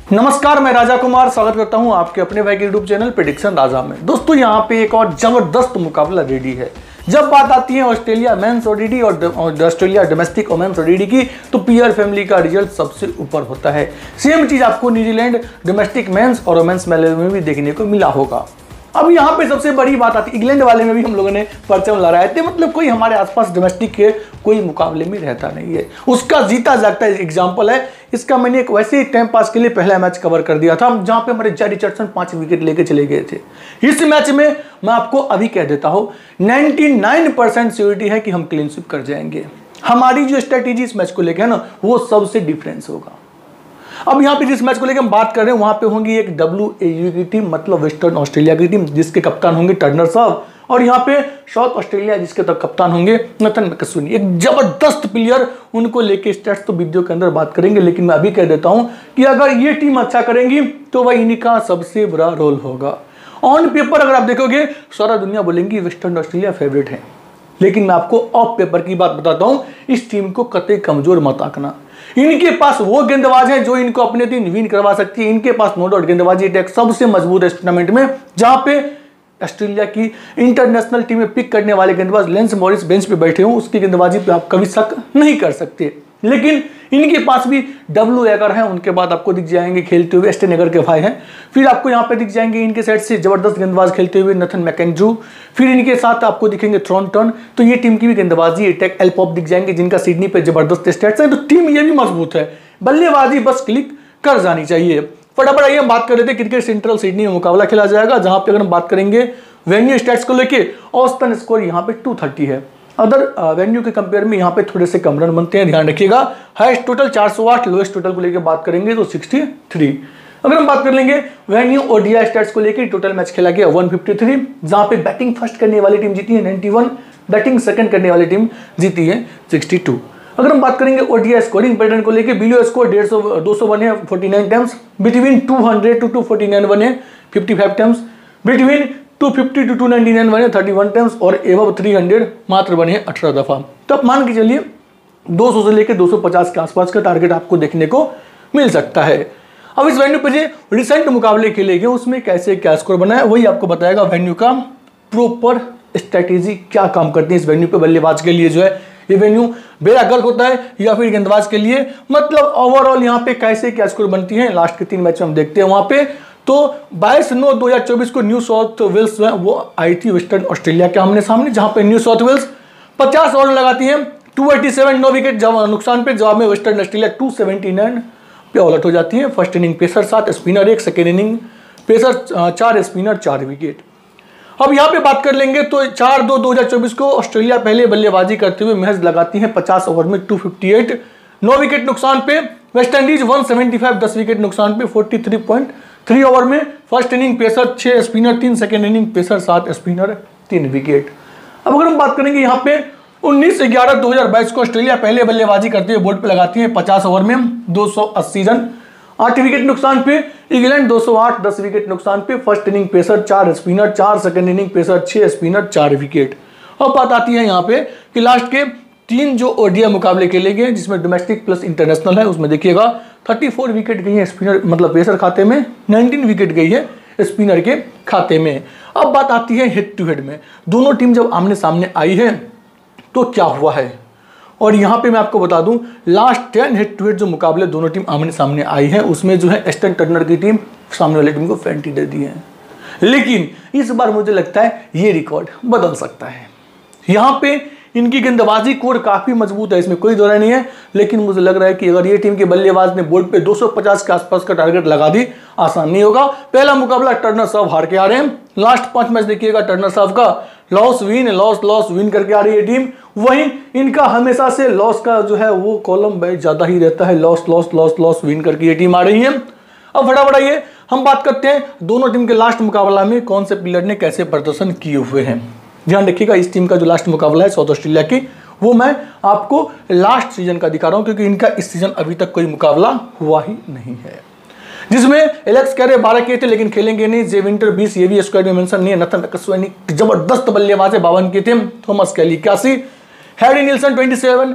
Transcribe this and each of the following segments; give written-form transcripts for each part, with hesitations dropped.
नमस्कार, मैं राजा कुमार स्वागत करता हूं आपके अपने भाई के यूट्यूब चैनल प्रेडिक्शन राजा में। दोस्तों यहां पे एक और जबरदस्त मुकाबला रेडी है। जब बात आती है ऑस्ट्रेलिया मेंस ओडीडी और ऑस्ट्रेलिया डोमेस्टिक वुमेन्स ओडीडी की, तो पीयर फैमिली का रिजल्ट सबसे ऊपर होता है। सेम चीज आपको न्यूजीलैंड डोमेस्टिक मेंस और वुमेन्स में भी देखने को मिला होगा। अब यहाँ पे सबसे बड़ी बात आती है, इंग्लैंड वाले में भी हम लोगों ने परचम लहराए थे, मतलब कोई हमारे आसपास डोमेस्टिक के कोई मुकाबले में रहता नहीं है, उसका जीता जागता एग्जाम्पल है। इसका मैंने एक वैसे ही टाइम पास के लिए पहला मैच कवर कर दिया था, जहां पे हमारे जय रिचर्डसन 5 विकेट लेके चले गए थे। इस मैच में मैं आपको अभी कह देता हूं 99% श्योरिटी है कि हम क्लीन स्वीप कर जाएंगे। हमारी जो स्ट्रेटेजी इस मैच को लेकर है ना, वो सबसे डिफरेंस होगा। अब यहाँ पे जिस मैच को लेकर हम बात कर रहे हैं, वहां पे होंगी एक WAU की टीम, मतलब वेस्टर्न ऑस्ट्रेलिया की टीम, जिसके कप्तान होंगे टर्नर साहब, और यहाँ पे साउथ ऑस्ट्रेलिया जिसके कप्तान होंगे नथन मैकस्विनी। एक जबरदस्त प्लेयर, उनको लेके स्टैट्स तो वीडियो के अंदर बात करेंगे, लेकिन मैं अभी कह देता हूं कि अगर ये टीम अच्छा करेंगी तो वह इनका सबसे बड़ा रोल होगा। ऑन पेपर अगर आप देखोगे, सारा दुनिया बोलेंगी वेस्टर्न ऑस्ट्रेलिया फेवरेट है, लेकिन मैं आपको ऑफ पेपर की बात बताता हूं, इस टीम को कतई कमजोर मत आंकना। इनके पास वो गेंदबाज हैं जो इनको अपने दिन विन करवा सकती है। इनके पास नो डाउट गेंदबाजी अटैक सबसे मजबूत है इस टूर्नामेंट में, जहां पे ऑस्ट्रेलिया की इंटरनेशनल टीम में पिक करने वाले गेंदबाज लेंस मॉरिस बेंच पे बैठे हो, उसकी गेंदबाजी पे आप कभी शक नहीं कर सकते। लेकिन इनके पास भी डब्ल्यू एगर है, उनके बाद आपको दिख जाएंगे खेलते हुए एस्टन एगर के भाई हैं, फिर आपको यहाँ पे दिख जाएंगे इनके साइड से जबरदस्त गेंदबाज खेलते हुए नथन मैकेंड्रू, फिर इनके साथ आपको दिखेंगे थ्रॉन्टन। तो ये टीम की भी गेंदबाजी अटैक एल्पॉप दिख जाएंगे, जिनका सिडनी पे जबरदस्त स्टैट्स है। तो टीम ये भी मजबूत है, बल्लेबाजी बस क्लिक कर जानी चाहिए। फटाफट आइए हम बात कर रहे थे क्रिकेट सेंट्रल सिडनी में मुकाबला खेला जाएगा, जहां पे अगर हम बात करेंगे वेन्यू स्टैट्स को लेके, औसतन स्कोर यहाँ पे 230 है। अदर वेन्यू के कंपेयर में यहाँ पे थोड़े से कम रन बनते हैं, ध्यान रखिएगा। हाईएस्ट टोटल 408, लोएस्ट टोटल को लेकर बात करेंगे तो 63। अगर हम बात कर लेंगे वेन्यू और डीआई स्टैट्स को लेकर, टोटल मैच खेला गया 153, जहां पे बैटिंग फर्स्ट करने वाली टीम जीती है 91, बैटिंग सेकंड करने वाली टीम जीती है 62। अगर हम बात करेंगे ओडीआई स्कोरिंग पैटर्न को लेकर, बिलो स्कोर 200 बने 49 टाइम्स, बिटवीन 200 to 249 बने 55 टाइम्स, बिटवीन 250 to 299 बने 31 टाइम्स, और एवब 300 मात्र बने 18 दफा। तो आप मान के चलिए 200 से लेकर 250 के आसपास का टारगेट आपको देखने को मिल सकता है। अब इस वेन्यू पे जो रिसेंट मुकाबले खेले गए, उसमें कैसे क्या स्कोर बना है, वही आपको बताएगा वेन्यू का प्रॉपर स्ट्रेटेजी क्या काम करती है इस वेन्यू पे बल्लेबाज के लिए। जो है ये वेन्यू बेड़ा गर्क होता है या फिर गेंदबाज के लिए, मतलब ओवरऑल यहाँ पे कैसे क्या स्कोर बनती है, लास्ट के 3 मैच में हम देखते हैं। वहां पे तो 22/9/2024 को न्यू साउथ वेल्स जो है वो आई थी वेस्टर्न ऑस्ट्रेलिया के आमने सामने, जहां पे न्यू साउथ वेल्स 50 ओवर लगाती है 287, 9 विकेट नुकसान पे। जवाब में वेस्टर्न ऑस्ट्रेलिया 279 पे ऑल आउट हो जाती है। First inning pacer 7, spinner 1, second inning pacer 4, spinner 4 wicket. अब यहाँ पे बात कर लेंगे तो 4/2/2024 को ऑस्ट्रेलिया पहले बल्लेबाजी करते हुए महज लगाती है 50 ओवर में 258, 9 विकेट नुकसान पे। वेस्ट इंडीज 175, 10 विकेट नुकसान पे 43.3 ओवर में। First inning pacer 6, spinner 3, second inning pacer 7, spinner 3 wicket. अब अगर हम बात करेंगे यहाँ पे 19/11/2022 को ऑस्ट्रेलिया पहले बल्लेबाजी करते हुए बोर्ड पे लगाती है 50 ओवर में 280 रन, 8 विकेट नुकसान पे। इंग्लैंड 208, 10 विकेट नुकसान पे। First inning pacer 4, spinner 4, second inning pacer 6, spinner 4 wicket. अब बात आती है यहाँ पे कि लास्ट के 3 जो ओडीआई मुकाबले खेले गए, जिसमें डोमेस्टिक प्लस इंटरनेशनल है, उसमें देखिएगा 34 विकेट गई है स्पिनर मतलब पेसर खाते में, 19 विकेट गई है स्पिनर के खाते में। अब बात आती है हेड टू हेड में, दोनों टीम जब आमने सामने आई है तो क्या हुआ है। और यहाँ पे मैं आपको बता दूं, लास्ट 10 हेड टू हेड जो मुकाबले दोनों टीम आमने सामने आई है, उसमें जो है एस्टन टर्नर की टीम सामने वाली टीम को 20 दे दी है। लेकिन इस बार मुझे लगता है ये रिकॉर्ड बदल सकता है। यहाँ पे इनकी गेंदबाजी कोर काफी मजबूत है, इसमें कोई दो राय नहीं है, लेकिन मुझे लग रहा है कि अगर ये टीम के बल्लेबाज ने बोर्ड पे 250 के आसपास का टारगेट लगा दी, आसान नहीं होगा। पहला मुकाबला टर्नर साहब हार के आ रहे हैं, लास्ट 5 मैच देखिएगा टर्नर साहब का लॉस विन करके आ रही है टीम। वहीं इनका हमेशा से लॉस का जो है वो कॉलम ज्यादा ही रहता है, लॉस विन करके ये टीम आ रही है। अब फटाफट आइए हम बात करते हैं दोनों टीम के लास्ट मुकाबला में कौन से प्लेयर ने कैसे प्रदर्शन किए हुए हैं। ध्यान रखिएगा, इस टीम का जो लास्ट मुकाबला है साउथ ऑस्ट्रेलिया की, वो मैं आपको लास्ट सीजन का दिखा रहा हूं, क्योंकि इनका इस सीजन अभी तक कोई मुकाबला हुआ ही नहीं है, जिसमें एलेक्स कैरे 12 किए थे लेकिन खेलेंगे नहीं। जे विंटर 20, ये भी स्क्वाड में मेंशन नहीं है। नथन मैकस्विनी जबरदस्त बल्लेबाज है, 52 किए थे। Thomas Kelly 81, Harry Nielsen 27,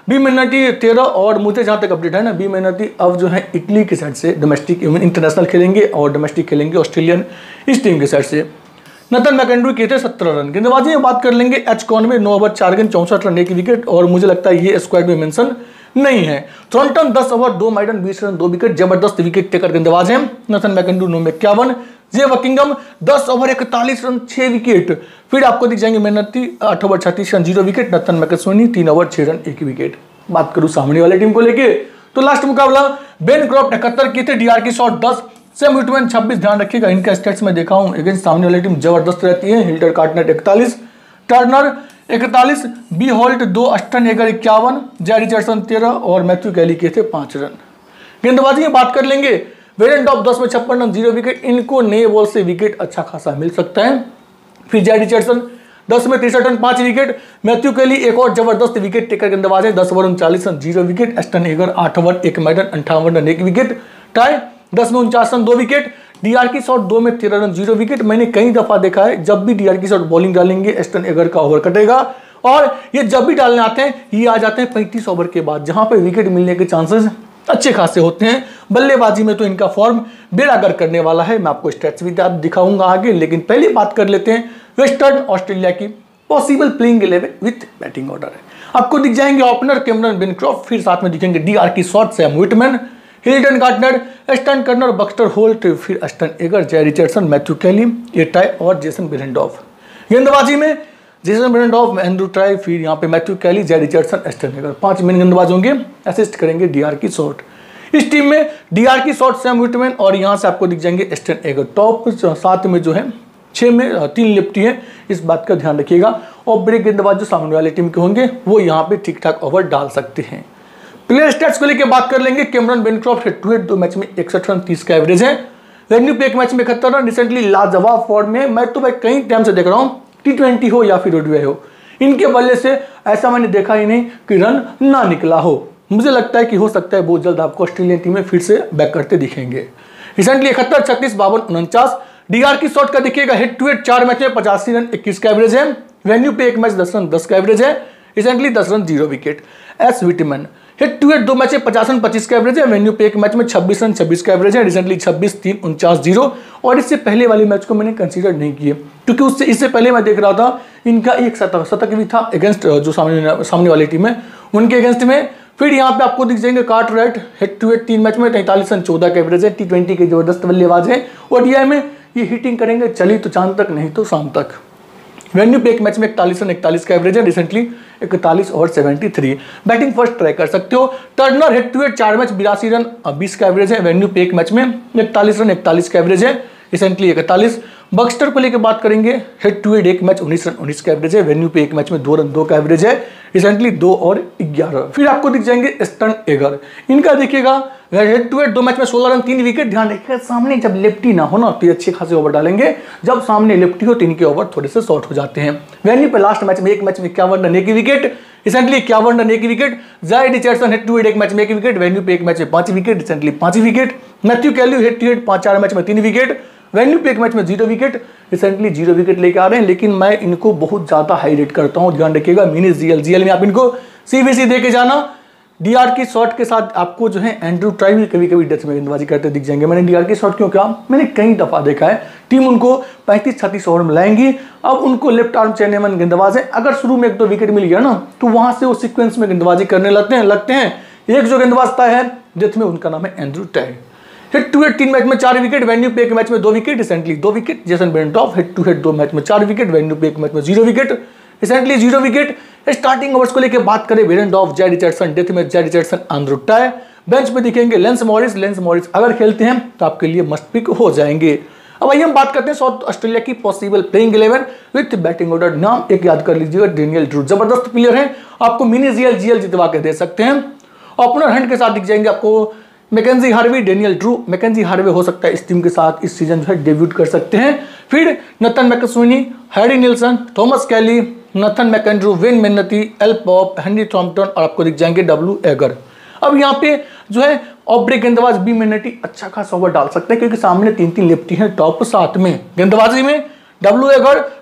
B Manenti 13 और मुझे जहाँ तक अपडेट है ना, बी मेनती अब जो है इटली की साइड से डोमेस्टिक इंटरनेशनल खेलेंगे और डोमेस्टिक खेलेंगे ऑस्ट्रेलियन इस टीम की साइड से। नथन मैकेंड्रू किए थे 17 रन। गेंदबाजी में बात कर लेंगे, एच कॉनवे 9 ओवर 4 गेंद 64 रन 1 विकेट, और मुझे लगता है ये स्क्वाड में मेंशन नहीं है। Thornton 10 over 2 maiden 20 run 2 wicket, जबरदस्त विकेट टेकर गेंदबाज हैं। नथन मैकेंड्रू 9 में 51। J Buckingham 10 over 41 run 6 wicket. फिर आपको दिख जाएंगे Manenti 8 over 36 run 0 wicket. Nathan McSweeney 3 over 6 run 1 wicket. बात करूं सामने वाले टीम को लेके तो लास्ट मुकाबला बेन क्रॉफ्ट 71 किए थे, डीआर की शॉट 10, सैम व्हिटमैन 26। ध्यान रखिएगा इनका स्टेट्स में देखा हूं अगेंस्ट सामने वाली टीम जबरदस्त रहती है। Hilton Cartwright 41, Turner 41, B Holt 2, Ashton Agar 51, Jhye Richardson 13 और मैथ्यू कैली किए थे 5 रन। गेंदबाजी में बात कर लेंगे, वेरेनडॉफ 10 में 56 रन 0 विकेट, इनको नए बॉल से विकेट अच्छा खासा मिल सकता है। फिर जय रिचर्डसन 10 में 63 रन 5 विकेट, मैथ्यू कैली एक और जबरदस्त विकेट टेकर गेंदबाज है, 10 over 39 run 0 wicket, Ashton Agar 8 over 1 maiden 58 run 1 wicket, Tye 10 में 49 run 2 wicket, D'Arcy Short 2 में 13 रन 0 विकेट। मैंने कई दफा देखा है जब भी डीआर की शॉट बॉलिंग डालेंगे अस्टन एगर का ओवर कटेगा, और ये जब भी डालने आते हैं ये आ जाते हैं 35 ओवर के बाद, जहां पे विकेट मिलने के चांसेस अच्छे खासे होते हैं। बल्लेबाजी में तो इनका फॉर्म बेड़ागर करने वाला है, मैं आपको स्टैट्स भी दिखाऊंगा आगे, लेकिन पहले बात कर लेते हैं वेस्टर्न ऑस्ट्रेलिया की possible playing 11 with batting order है। आपको दिख जाएंगे ओपनर कैमरन बेनक्रॉफ्ट, फिर साथ में दिखेंगे D'Arcy Short Sam Whiteman, Hilton Gardner, Ashton Turner, Baxter Holt, फिर Ashton Agar, Jhye Richardson, Matthew Kelly, A Tye और जेसन बेरेंडॉफ। गेंदबाजी में जेसन बेरेंडॉफ, एंड्रू टाई, फिर यहाँ पे मैथ्यू कैली, जय रिचर्डसन, एस्टन एगर, 5 मेन गेंदबाज होंगे। असिस्ट करेंगे डीआर की शॉट। इस टीम में डीआर की शॉट सैम व्हिटमैन और यहाँ से आपको दिख जाएंगे एस्टन एगर। टॉप 7 में जो है 6 में 3 लेफ्टी है, इस बात का ध्यान रखिएगा। और ब्रेक गेंदबाज जो सामने वाले टीम के होंगे वो यहाँ पे ठीक ठाक ओवर डाल सकते हैं। प्लेयर स्टैट्स को लेकर बात कर लेंगे, Cameron Bancroft head to head 2 match में 61 रन 30 का एवरेज है, वेन्यू पे 1 मैच में 71 रन, रिसेंटली लाजवाब फॉर्म में। मैं तो भाई कई टाइम से देख रहा हूँ, T20 हो या फिर ओडीआई हो, इनके बल्ले से ऐसा मैंने देखा ही नहीं कि रन ना निकला हो। मुझे लगता है कि हो सकता है बहुत जल्द आपको ऑस्ट्रेलियन टीम में फिर से बैक करते दिखेंगे। रिसेंटली 71, 36, 52, 49। डीआर की शॉट का दिखेगा हेड टू हेड 4 मैच में 85 रन 21 का एवरेज है, वेन्यू पे 1 मैच 10 रन 10 का एवरेज है, recently 10 run 0 wicket. S Whiteman head to head 2 match में 50 रन 25 का एवरेज है, वेन्यू पे 1 मैच में 26 रन 26 का एवरेज है, रिसेंटली 26, 3, 49, 0। और इससे पहले वाले मैच को मैंने कंसीडर नहीं किए क्योंकि इससे पहले मैं देख रहा था इनका एक शतक भी था अगेंस्ट जो सामने वाली टीम है उनके अगेंस्ट में। फिर यहाँ पे आपको दिख जाएंगे Cartwright, head to head 3 match में 43 रन 14 का एवरेज है, T20 के जबरदस्त बल्लेबाज है। ओडीआई में ये हिटिंग करेंगे, चली तो चांद तक नहीं तो शाम तक। वेन्यू पे 1 मैच में 41 रन 41 का एवरेज है, रिसेंटली 41 और 73। बैटिंग फर्स्ट ट्राई कर सकते हो। Turner head to head 4 match 82 run 20 का एवरेज है, वेन्यू पे 1 मैच में 41 रन 41 का एवरेज है, रिसेंटली 41। बक्स्टर को लेकर बात करेंगे, head to head 1 match 19 run 19 का एवरेज है, वेन्यू पे 1 मैच में 2 रन 2 का एवरेज है, रिसेंटली 2 और 11। फिर आपको दिख जाएंगे एस्टन एगर, इनका देखिएगा हेड टू हेड 2 मैच में 16 रन 3 विकेट। ध्यान रखिएगा सामने जब लेफ्टी ना हो ना तो ये अच्छे खासे ओवर डालेंगे, जब सामने लेफ्टी हो तो इनके ओवर थोड़े से शॉर्ट हो जाते हैं। वेन्यू पे लास्ट मैच में 1 मैच में 51 run 1 wicket, recently 51 run 1 wicket. Jhye Richardson head to head 1 match में 1 विकेट, वेन्यू पे 1 मैच में 5 wicket, recently 5 wicket. Matthew Kelly head to head 4 match में 3 विकेट, वेन्यू पे 1 मैच में 0 विकेट, रिसेंटली 0 विकेट लेके आ रहे हैं, लेकिन मैं इनको बहुत ज्यादा हाई रेट करता हूं। ध्यान रखिएगा मिनी जीएल में आप इनको सीबीसी दे के जाना। डीआर की शॉट के साथ आपको जो है एंड्रू टाई भी कभी कभी डेथ में गेंदबाजी करते दिख जाएंगे। मैंने डीआर की शॉट क्यों कहा, मैंने कई दफा देखा है टीम उनको 35-36 ओवर में लाएंगी। अब उनको लेफ्ट आर्म चेन्नईमैन गेंदबाज है, अगर शुरू में 1-2 विकेट मिल गया ना तो वहां से वो सीक्वेंस में गेंदबाजी करने लगते हैं। एक जो गेंदबाज तय है डेथ में, उनका नाम है Andrew Tye. Head to head 3 match में 4 विकेट, वेन्यू पे 1 मैच में 2 wicket, recently 2 wicket. Jason Behrendorff head to head 2 match में 4 विकेट, वेन्यू पे 1 मैच में 0 wicket, recently 0 wicket. Starting overs को लेकर बात करें, बेरेंडॉफ, जय रिचर्डसन, डेथ में जय रिचर्डसन, एंड्रू टाई। बेंच पे दिखेंगे लेंस मॉरिस अगर खेलते हैं तो आपके लिए मस्ट पिक हो जाएंगे। अब आइए हम बात करते हैं साउथ ऑस्ट्रेलिया की possible playing 11 with batting order. नाम एक याद कर लीजिएगा, डेनियल ड्रू, जबरदस्त प्लेयर है, आपको मिनी जीएल जितवा के दे सकते हैं। ओपनर हंट के साथ दिख जाएंगे आपको Mackenzie Harvey, Daniel Drew. Mackenzie Harvey हो सकता है इस टीम के साथ इस सीजन जो है डेब्यूट कर सकते हैं। फिर Nathan McSweeney, Harry Nielsen, Thomas Kelly, Nathan McAndrew, Ben Manenti, L Pope, Henry Thornton और आपको दिख जाएंगे डब्ल्यू एगर। अब यहाँ पे जो है ऑफ ब्रेक गेंदबाज बी मेन्नती अच्छा खासा ओवर डाल सकते हैं क्योंकि सामने 3-3 लेफ्टी हैं टॉप 7 में। गेंदबाजी में W Agar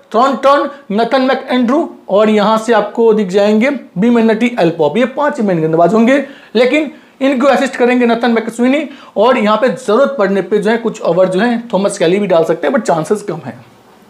Thornton, Nathan McAndrew और यहां से आपको दिख जाएंगे बीमेनटी, एल पॉप। ये 5 मेन गेंदबाज होंगे, लेकिन इनको असिस्ट करेंगे नथन मैकस्विनी और यहाँ पे जरूरत पड़ने पे जो है कुछ ओवर जो है थॉमस कैली भी डाल सकते हैं, बट चांसेस कम है।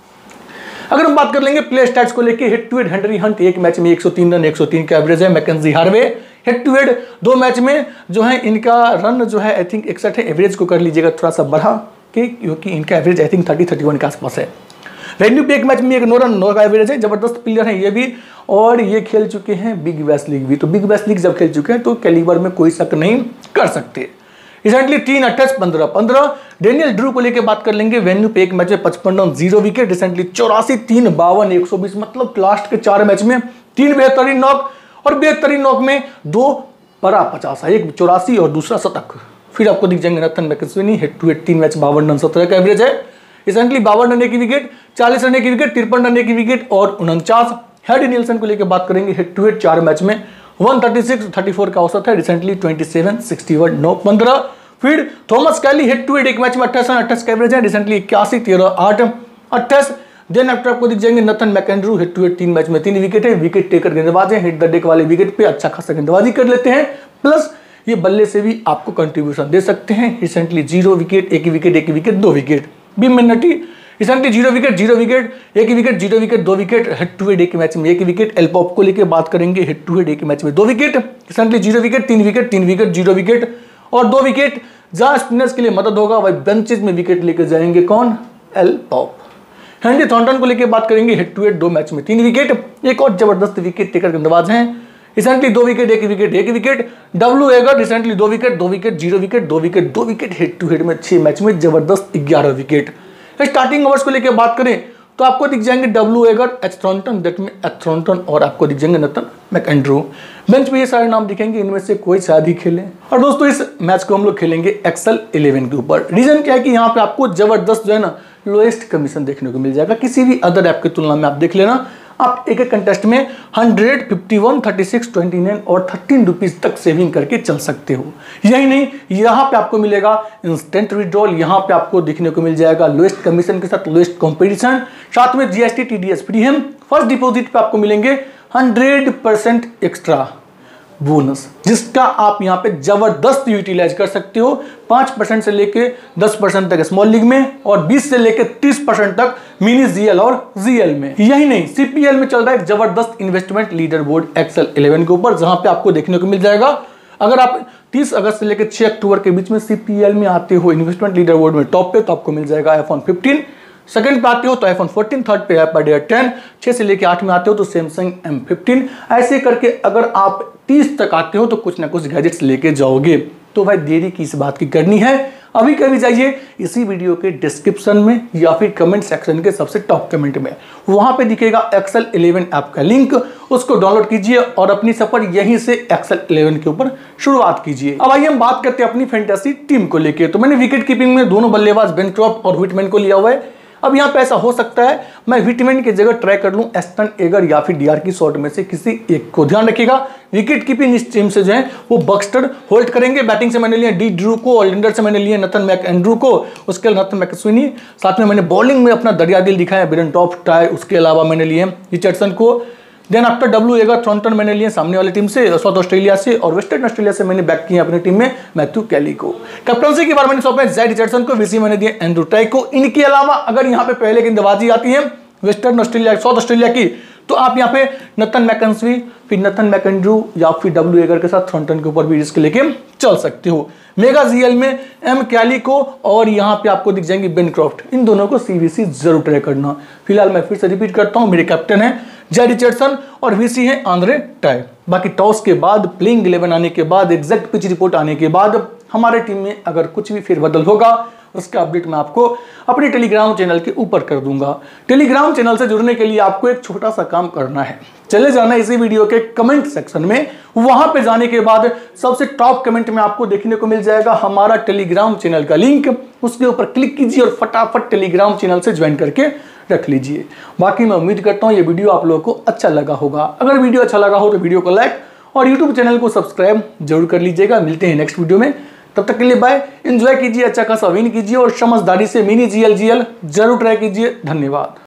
अगर हम बात कर लेंगे प्ले स्टैट्स को लेके, head to head Henry Hunt एक मैच में 103 रन 103 का एवरेज है। Mackenzie Harvey head to head 2 match में जो है इनका रन जो है आई थिंक 61 है। एवरेज को कर लीजिएगा थोड़ा सा बढ़ा के, क्योंकि इनका एवरेज आई थिंक 30-31 के आसपास है। वेन्यू पे एक मैच में 1 नो रन 9 का एवरेज है। जबरदस्त प्लेयर है ये भी, और ये खेल चुके हैं बिग बैश लीग भी। तो बिग बैश लीग जब खेल चुके हैं तो कैलिबर में कोई शक नहीं कर सकते। रिसेंटली 3 28 15 15। डेनियल ड्रू को लेकर बात कर लेंगे। वेन्यू पे एक मैच में 55 रन 0 विकेट। रिसेंटली 84 3 52 120, मतलब लास्ट के 4 मैच में 3 बेहतरीन नॉक और बेहतरीन नॉक में 2 बड़ा 50, एक 84 और दूसरा शतक। फिर आपको दिख जाएंगे Nathan McSweeney, head to head 3 match 52 run 17 का एवरेज है। रिसेंटली 52 रन की विकेट, 40 रन की विकेट, 53 रन की विकेट और 49। हेड नीलसन को लेकर बात करेंगे। हेड टू हेड 4 मैच में 136 34 का औसत है। रिसेंटली 27 61 9 15। फिर Thomas Kelly head to head एक मैच में 28 रन 28 का एवरेज है। रिसेंटली 81 13 8 28। देन आफ्टर आपको दिख जाएंगे Nathan McAndrew, head to head 3 match में 3 विकेट है। विकेट टेकर गेंदबाज है, हिट द डेक वाले विकेट पे अच्छा खासा गेंदबाजी कर लेते हैं, प्लस ये बल्ले से भी आपको कंट्रीब्यूशन दे सकते हैं। Recently 0 wicket 1 wicket 1 wicket 2 wicket. B Manenti recently 0 wicket 0 wicket 1 wicket 0 wicket 2 wicket. Head to head एक मैच में 1 विकेट। एल पॉप को लेकर बात करेंगे। हेड टू हेड एक मैच में 2 wicket. Recently 0 wicket 3 wicket 3 wicket 0 wicket और 2 विकेट। जहां स्पिनर्स के लिए मदद होगा वही बेंचेज में विकेट लेकर जाएंगे कौन? L Pope. हेनरी थॉर्नटन को लेकर बात करेंगे। हेड टू हेड 2 मैच में 3 विकेट। एक और जबरदस्त विकेट टेकर गेंदबाज हैं। Recently 2 wicket 1 wicket 1 wicket. W Agar recently 2 wicket 2 wicket 0 wicket 2 wicket 2 wicket. Head to head में 6 मैच में जबरदस्त 11 विकेट। स्टार्टिंग ओवर्स को लेकर बात करें तो आपको दिख जाएंगे W Agar, H Thornton, that में एच थॉर्नटन और आपको दिख जाएंगे नथन मैकेंड्रू। बेंच पे ये सारे नाम दिखेंगे, इनमें से कोई शायद ही खेले। और दोस्तों इस मैच को हम लोग खेलेंगे एक्सेल 11 के ऊपर। रीजन क्या है कि यहाँ पे आपको जबरदस्त जो है ना लोएस्ट कमीशन देखने को मिल जाएगा। किसी भी अदर ऐप की तुलना में आप देख लेना, आप एक एक कंटेस्ट में 100 51 36 29 और 13 रुपीज तक सेविंग करके चल सकते हो। यही नहीं, यहाँ पे आपको मिलेगा इंस्टेंट विड्रॉल, यहाँ पे आपको देखने को मिल जाएगा लोएस्ट कमीशन के साथ लोएस्ट कंपटीशन, साथ में जीएसटी टीडीएस फ्री है। फर्स्ट डिपॉजिट पे आपको मिलेंगे 100% एक्स्ट्रा बोनस, जिसका आप यहाँ पे जबरदस्त यूटिलाइज कर सकते हो। 5% से लेके 10% तक स्मॉल लीग में और 20 से लेके 30% तक मिनी जीएल और जीएल में। यही नहीं, सीपीएल में चल रहा है एक जबरदस्त इन्वेस्टमेंट लीडर बोर्ड एक्सेल 11 के ऊपर, जहां पे आपको देखने को मिल जाएगा अगर आप 30 अगस्त से लेकर 6 अक्टूबर के बीच में सीपीएल में आते हो इन्वेस्टमेंट लीडर बोर्ड में टॉप पे, तो आपको मिल जाएगा आईफोन 15। सेकंड पे आते हो तो आईफोन 14, थर्ड पे iPad 10, 6 से लेकर 8 में आते हो तो सैमसंग M15। ऐसे करके अगर आप 30 तक आते हो तो कुछ ना कुछ गैजेट्स लेके जाओगे। तो भाई देरी की इस बात की करनी है, अभी कभी जाइए इसी वीडियो के डिस्क्रिप्शन में या फिर कमेंट सेक्शन के सबसे टॉप कमेंट में, वहां पे दिखेगा एक्सेल 11 ऐप का लिंक, उसको डाउनलोड कीजिए और अपनी सफर यहीं से एक्सेल 11 के ऊपर शुरुआत कीजिए। अब आइए हम बात करते हैं अपनी फैंटेसी टीम को लेके। तो मैंने विकेट कीपिंग में दोनों बल्लेबाज बेनक्रॉफ्ट और व्हिटमैन को लिया हुआ है। अब यहाँ पे ऐसा हो सकता है मैं व्हिटमैन की जगह ट्राई कर लूं एस्टन एगर या फिर डीआर की शॉट में से किसी एक को। ध्यान रखिएगा विकेट कीपिंग इस टीम से जो है वो बक्स्टर होल्ड करेंगे। बैटिंग से मैंने लिया डी ड्रू को, ऑलराउंडर से मैंने लिया नथन मैकेंड्रू को, उसके अलावा नथन मैकस्विनी। साथ में मैंने बॉलिंग में अपना दरिया दिल दिखाया बिरेंटॉफ टाई, उसके अलावा मैंने लिए रिचर्डसन को। Then after W Agar Thornton मैंने लिए सामने वाली टीम से, साउथ ऑस्ट्रेलिया से, और वेस्टर्न ऑस्ट्रेलिया से मैंने बैक किया अपनी टीम में मैथ्यू कैली को। कैप्टनसी की बार मैंने सौंपा जेड रिचर्डसन को, वीसी मैंने दिया एंड्रू टाई को। इनके अलावा अगर यहाँ पे पहले गेंदबाजी आती है वेस्टर्न ऑस्ट्रेलिया साउथ ऑस्ट्रेलिया की, तो आप यहाँ पे नथन मैकेंजी, फिर नथन मैकेंड्रू या फिर डब्ल्यू एगर के साथ थॉर्नटन के ऊपर भी रिस्क लेके चल सकते हो। मेगा जीएल में एम कैली को और यहाँ पे आपको दिख जाएंगे बेनक्रॉफ्ट, इन दोनों को सीवीसी जरूर ट्राई करना। फिलहाल मैं फिर से रिपीट करता हूँ, मेरे कैप्टन है जे रिचर्डसन और वीसी है आंद्रे टाई। बाकी टॉस के बाद, प्लेइंग 11 आने के बाद, एग्जैक्ट पिच रिपोर्ट आने के बाद हमारे टीम में अगर कुछ भी फेरबदल होगा उसका अपडेट मैं आपको अपने टेलीग्राम चैनल के ऊपर कर दूंगा। टेलीग्राम चैनल से जुड़ने के लिए आपको एक छोटा सा काम करना है, चले जाना इसी वीडियो के कमेंट सेक्शन में। वहां पे जाने के बाद सबसे टॉप कमेंट में आपको देखने को मिल जाएगा हमारा टेलीग्राम चैनल का लिंक, उसके ऊपर क्लिक कीजिए और फटाफट टेलीग्राम चैनल से ज्वाइन करके रख लीजिए। बाकी मैं उम्मीद करता हूं ये वीडियो आप लोगों को अच्छा लगा होगा। अगर वीडियो अच्छा लगा हो तो वीडियो को लाइक और यूट्यूब चैनल को सब्सक्राइब जरूर कर लीजिएगा। मिलते हैं नेक्स्ट वीडियो में, तब तक के लिए बाय। एंजॉय कीजिए, अच्छा खासा विन कीजिए और समझदारी से मिनी जीएल जरूर ट्राई कीजिए। धन्यवाद।